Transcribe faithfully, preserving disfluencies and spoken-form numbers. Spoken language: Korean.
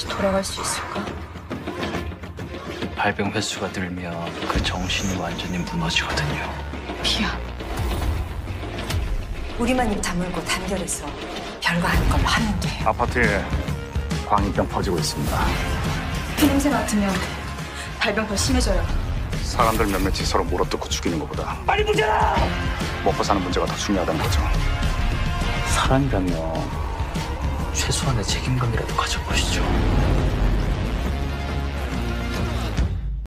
다시 돌아갈 수 있을까? 발병 횟수가 늘면 그 정신이 완전히 무너지거든요. 피야. 우리만 입 다물고 단결해서 별거 아닌 걸로 하면 돼. 아파트에 광인병 퍼지고 있습니다. 피냄새 맡으면 발병 더 심해져요. 사람들 몇몇이 서로 물어뜯고 죽이는 것보다 빨리 문제라! 먹고 사는 문제가 더 중요하다는 거죠. 사람이라면 최소한의 책임감이라도 가져보시죠.